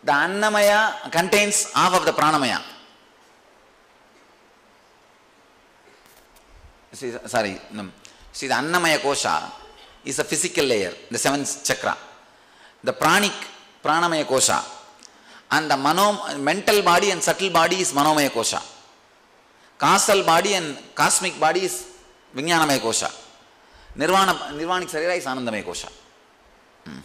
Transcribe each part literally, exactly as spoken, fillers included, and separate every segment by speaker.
Speaker 1: The Annamaya contains half of the Pranamaya. See, sorry, no. See, the Annamaya Kosha is a physical layer, the seventh chakra. The Pranic, Pranamaya Kosha. And the mano, mental body and subtle body is Manomaya Kosha. Causal body and cosmic body is Vijnanamaya Kosha. Nirvana, Nirvanic Sarira is Anandamaya Kosha. Hmm.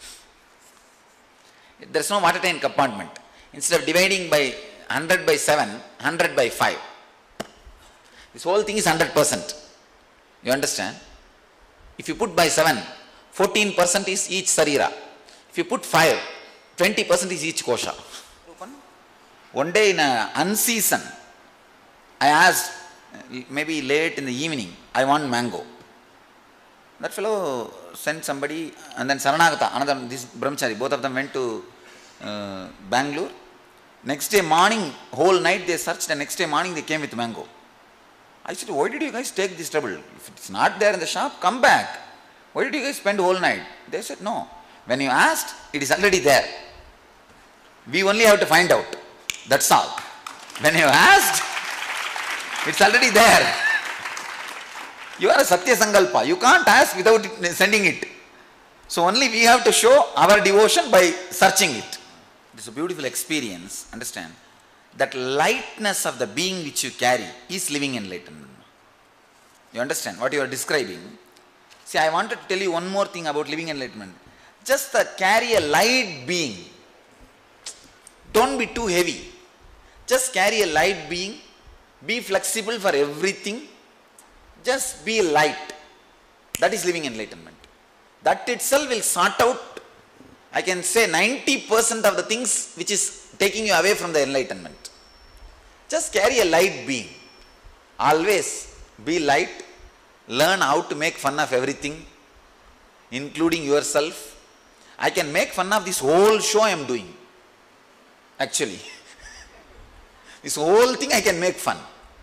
Speaker 1: There is no watertight compartment. Instead of dividing by one hundred by seven, one hundred by five. This whole thing is one hundred percent. You understand? If you put by seven, fourteen percent is each Sarira. If you put five, twenty percent is each Kosha. One day in a unseason, I asked, maybe late in the evening, I want mango. That fellow sent somebody, and then Saranagata, another, this Brahmachari, both of them went to uh, Bangalore. Next day morning, whole night they searched, and next day morning they came with mango. I said, why did you guys take this trouble? If it's not there in the shop, come back. Why did you guys spend the whole night? They said, no. When you asked, it is already there. We only have to find out. That's all. When you asked, it's already there. You are a Satya Sankalpa. You can't ask without it, sending it. So only we have to show our devotion by searching it. It's a beautiful experience. Understand? That lightness of the being which you carry is living enlightenment. You understand what you are describing? See, I wanted to tell you one more thing about living enlightenment. Just uh, carry a light being. Don't be too heavy. Just carry a light being. Be flexible for everything. Just be light. That is living enlightenment. That itself will sort out, I can say, ninety percent of the things which is taking you away from the enlightenment. Just carry a light being. Always be light. Learn how to make fun of everything, including yourself. I can make fun of this whole show I am doing. Actually. This whole thing I can make fun.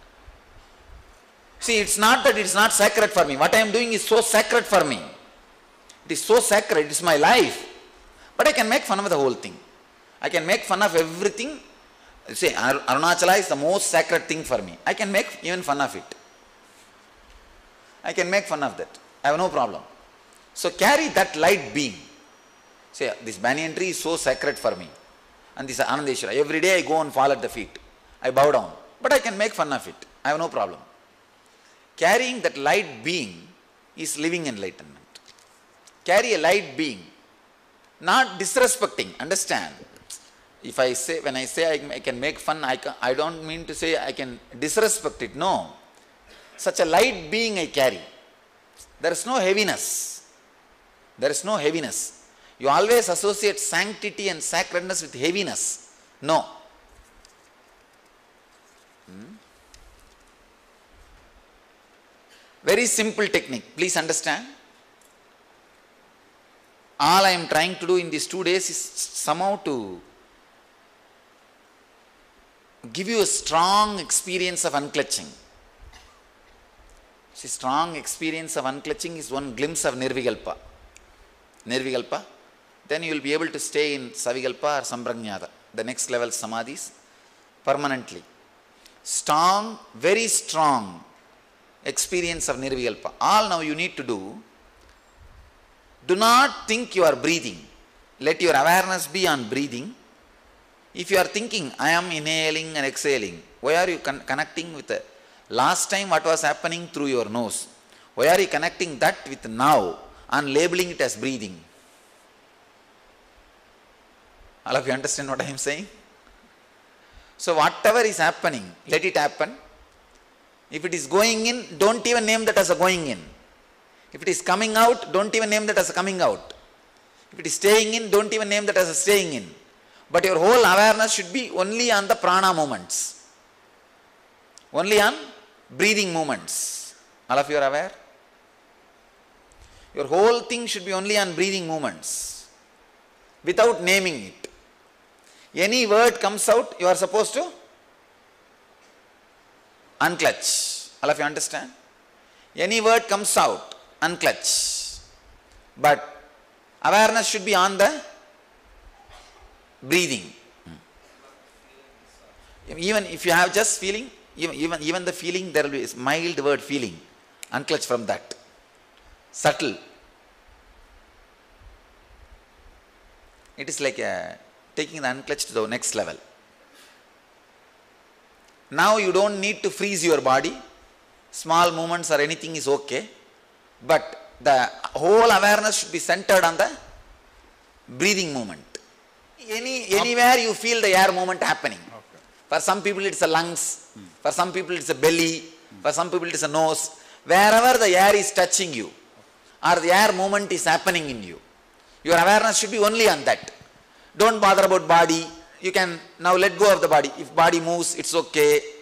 Speaker 1: See, it's not that it's not sacred for me. What I am doing is so sacred for me. It is so sacred. It is my life. But I can make fun of the whole thing. I can make fun of everything. Say, Arunachala is the most sacred thing for me. I can make even fun of it. I can make fun of that. I have no problem. So carry that light being. Say, this banyan tree is so sacred for me. And this Anandeshwara. Every day I go and fall at the feet. I bow down. But I can make fun of it. I have no problem. Carrying that light being is living enlightenment. Carry a light being. Not disrespecting. Understand? If I say, when I say I, I can make fun, I, can, I don't mean to say I can disrespect it. No. Such a light being I carry. There is no heaviness. There is no heaviness. You always associate sanctity and sacredness with heaviness. No. Hmm? Very simple technique. Please understand. All I am trying to do in these two days is somehow to give you a strong experience of unclutching. See, strong experience of unclutching is one glimpse of Nirvikalpa. Nirvikalpa. Then you will be able to stay in Savikalpa or Samprajnata, the next level samadhis, permanently. Strong, very strong experience of Nirvikalpa. All now you need to do, do not think you are breathing. Let your awareness be on breathing. If you are thinking, I am inhaling and exhaling, why are you con connecting with the last time what was happening through your nose? Why are you connecting that with now and labeling it as breathing? All of you understand what I am saying? So whatever is happening, let it happen. If it is going in, don't even name that as a going in. If it is coming out, don't even name that as a coming out. If it is staying in, don't even name that as a staying in. But your whole awareness should be only on the prana movements. Only on breathing movements. All of you are aware? Your whole thing should be only on breathing movements. Without naming it. Any word comes out, you are supposed to unclutch. All of you understand? Any word comes out, unclutch. But awareness should be on the breathing. Even if you have just feeling, even, even, even the feeling, there will be a mild word feeling. Unclutch from that. Subtle. It is like a, taking the unclutch to the next level. Now you don't need to freeze your body. Small movements or anything is okay. But the whole awareness should be centered on the breathing movement. Any, anywhere you feel the air movement happening.
Speaker 2: Okay.
Speaker 1: For some people it's a lungs, hmm. for some people it's a belly, hmm. for some people it's a nose. Wherever the air is touching you, or the air movement is happening in you, your awareness should be only on that. Don't bother about body. You can now let go of the body. If body moves, it's okay.